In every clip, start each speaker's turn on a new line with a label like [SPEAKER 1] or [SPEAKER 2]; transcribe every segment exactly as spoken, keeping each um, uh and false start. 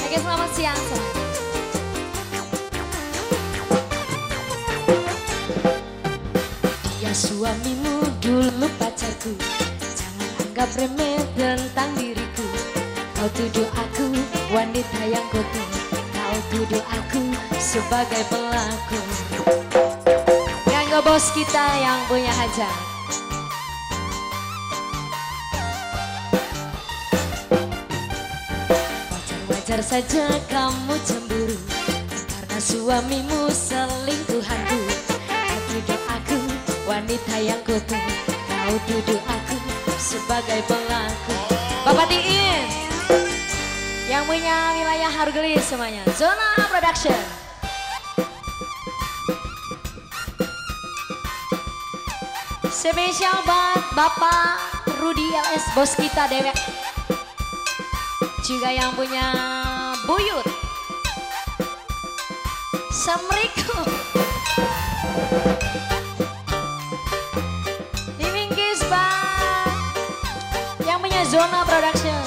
[SPEAKER 1] Oke, selamat siang semuanya. Dia suamimu dulu pacarku, jangan anggap remeh tentang diriku. Kau tuduh aku wanita yang kotor, kau tuduh aku sebagai pelaku. Ganggu bos kita yang punya hajat. Wajar saja kamu cemburu karena suamimu selingkuhanku. Kau tuduh aku wanita yang kotor, kau tuduh aku sebagai pelaku. Bapak Diin yang punya wilayah Harugelis semuanya, Zona Production. Spesial buat Bapak Rudi L S, bos kita dewek. Juga yang punya Buyut Assalamualaikum. Dimingkis bang yang punya Zona Production.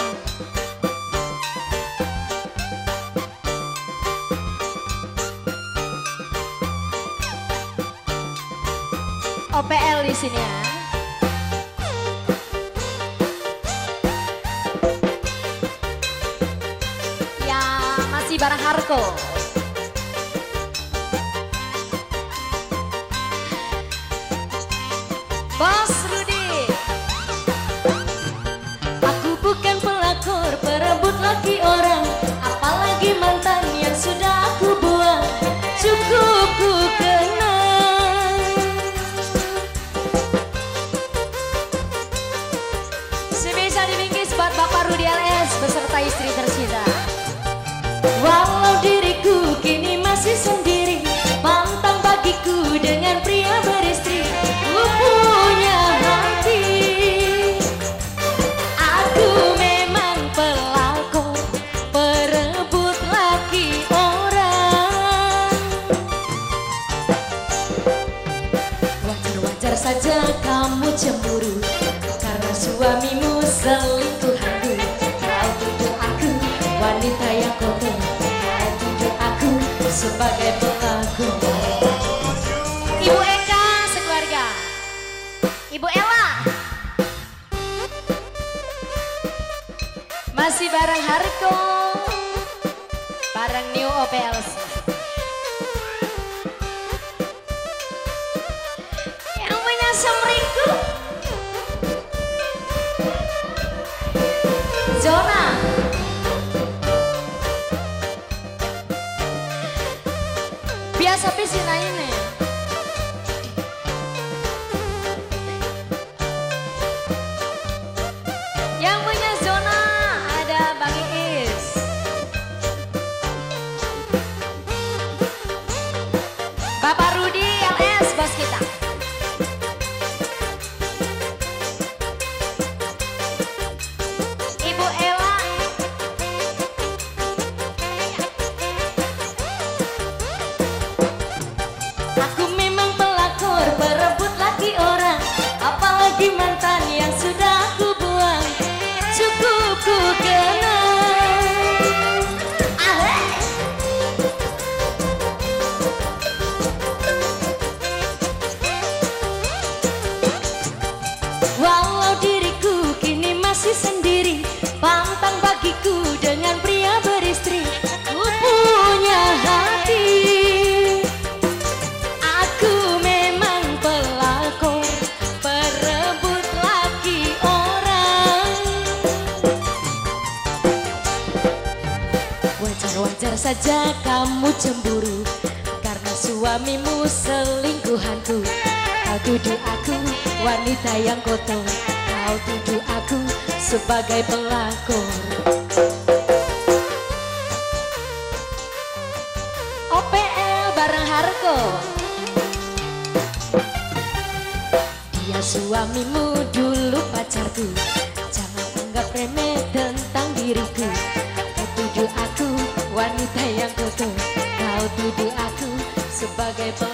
[SPEAKER 1] O P L di sini ya. Barang Harko. Bos Rudi, aku bukan pelakor perebut laki orang, apalagi mantan yang sudah aku buang. Cukup ku kenal. Sebisa dimingkis buat Bapak Rudi L S beserta istri tercinta. Walau diriku kini masih sendiri, pantang bagiku dengan pria beristri. Ku punya hati, aku memang pelakor perebut laki orang. Wajar-wajar saja kamu cemburu karena suamimu selingkuhanku. Kau tuduh aku wanita yang kotor, sebagai pelaku. Ibu Eka sekeluarga, Ibu Ella masih bareng Harko, bareng New O P L C. Yang punya Semringku Zona. Biasa pisina ini. Yang punya Zona ada Bang Iis. Bapak Rudi L S bos kita. Ibu Ella. Aku memang pelakor perebut laki orang, apalagi mantan yang sudah aku buang. Cukup ku kenal. Ahai. Walau diriku kini masih sendiri, pantang bagiku dengan pria beristri. Ku punya hati, wajar saja kamu cemburu karena suamimu selingkuhanku. Kau tuduh aku wanita yang kotor, kau tuduh aku sebagai pelakor. O P L bareng Harko. Dia suamimu dulu pacarku, jangan anggap remeh tentang diriku. Kau tuduh aku wanita yang kotor, kau tuduh aku sebagai pelakor.